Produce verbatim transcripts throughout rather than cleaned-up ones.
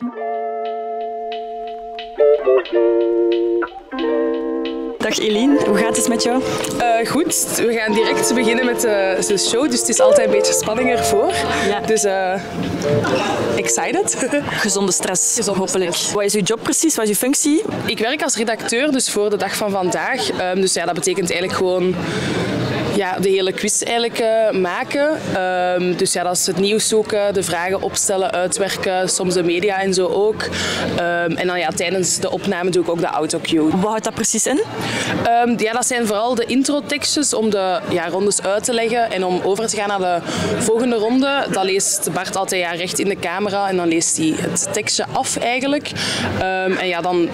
Dag Eline, hoe gaat het met jou? Uh, goed, we gaan direct beginnen met de, de show, dus het is altijd een beetje spanning ervoor. Ja. Dus uh, excited. Gezonde stress, Gezonde hopelijk. Stress. Wat is uw job precies? Wat is uw functie? Ik werk als redacteur, dus voor de dag van vandaag. Um, dus ja, dat betekent eigenlijk gewoon ja, de hele quiz eigenlijk, uh, maken. Um, dus ja, dat is het nieuws zoeken, de vragen opstellen, uitwerken, soms de media en zo ook. Um, en dan ja, tijdens de opname doe ik ook de autocue. Wat houdt dat precies in? Um, ja, dat zijn vooral de introtekstjes om de ja, rondes uit te leggen en om over te gaan naar de volgende ronde. Dat leest Bart altijd ja, recht in de camera en dan leest hij het tekstje af eigenlijk. Um, en ja, dan,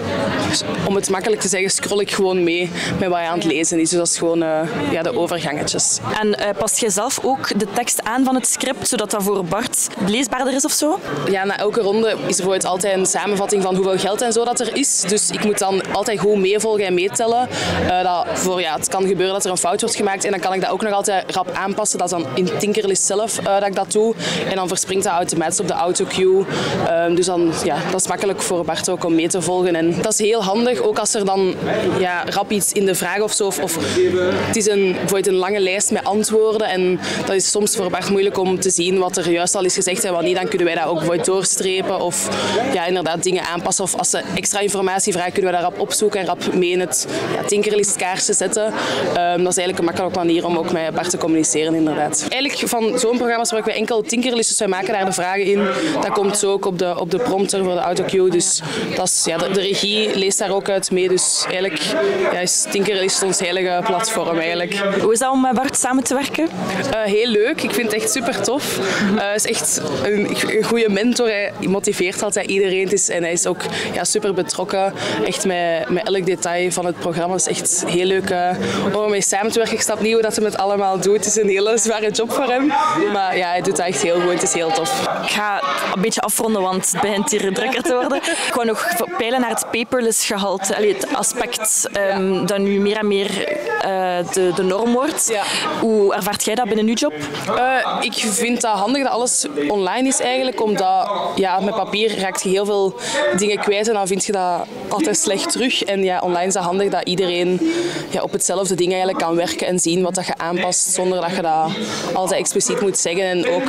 om het makkelijk te zeggen, scroll ik gewoon mee met wat je aan het lezen is. Dus dat is gewoon uh, ja, de overgang. En uh, past jij zelf ook de tekst aan van het script, zodat dat voor Bart leesbaarder is of zo? Ja, na elke ronde is er bijvoorbeeld altijd een samenvatting van hoeveel geld en zo dat er is. Dus ik moet dan altijd goed meevolgen en meetellen. Uh, dat voor, ja, het kan gebeuren dat er een fout wordt gemaakt en dan kan ik dat ook nog altijd rap aanpassen. Dat is dan in Tinkerlist zelf uh, dat ik dat doe. En dan verspringt dat automatisch op de autocue. Uh, dus dan, ja, dat is makkelijk voor Bart ook om mee te volgen. En dat is heel handig, ook als er dan ja, rap iets in de vraag of zo. Of, of het is een, bijvoorbeeld een lange lijst met antwoorden en dat is soms voor Bart moeilijk om te zien wat er juist al is gezegd en wat niet. Dan kunnen wij dat ook bijvoorbeeld doorstrepen of ja, inderdaad dingen aanpassen. Of als ze extra informatie vragen, kunnen we dat rap opzoeken en rap mee in het ja, Tinkerlist-kaartje zetten. Um, dat is eigenlijk een makkelijke manier om ook met Bart te communiceren, inderdaad. Eigenlijk van zo'n programma gebruiken we enkel Tinkerlist, dus wij maken daar de vragen in. Dat komt zo ook op de, op de prompter voor de autocue. Dus dat is, ja, de, de regie leest daar ook uit mee. Dus eigenlijk ja, is Tinkerlist ons heilige platform eigenlijk. Hoe is dat om met Bart samen te werken? Uh, heel leuk. Ik vind het echt super tof. Uh, hij is echt een, een goede mentor. Hij motiveert altijd iedereen. Is, en hij is ook ja, super betrokken. Echt met, met elk detail van het programma. Het is echt heel leuk uh, om ermee samen te werken. Ik snap niet hoe dat hij het allemaal doet. Het is een hele zware job voor hem. Maar ja, hij doet dat echt heel goed. Het is heel tof. Ik ga een beetje afronden, want het begint hier drukker te worden. Ik wou nog peilen naar het paperless gehalte. Allee, het aspect um, ja. dat nu meer en meer uh, de, de norm wordt. Ja. Hoe ervaart jij dat binnen uw job? Uh, ik vind dat handig dat alles online is eigenlijk, omdat ja, met papier raakt je heel veel dingen kwijt en dan vind je dat altijd slecht terug. En ja, online is dat handig dat iedereen ja, op hetzelfde ding eigenlijk kan werken en zien wat dat je aanpast, zonder dat je dat altijd expliciet moet zeggen. En ook,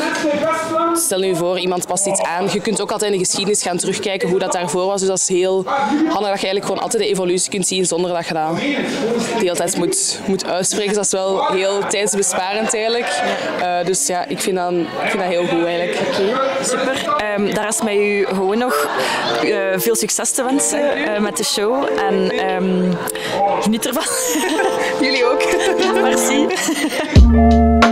stel je voor, iemand past iets aan. Je kunt ook altijd in de geschiedenis gaan terugkijken hoe dat daarvoor was. Dus dat is heel handig dat je eigenlijk gewoon altijd de evolutie kunt zien, zonder dat je dat de hele tijd moet, moet uitspreken. Dus dat is wel heel tijdsbesparend eigenlijk. Uh, dus ja, ik vind, dat, ik vind dat heel goed eigenlijk. Okay, super. Um, daar is mij u gewoon nog uh, veel succes te wensen uh, met de show. En um, geniet ervan. Jullie ook. Merci.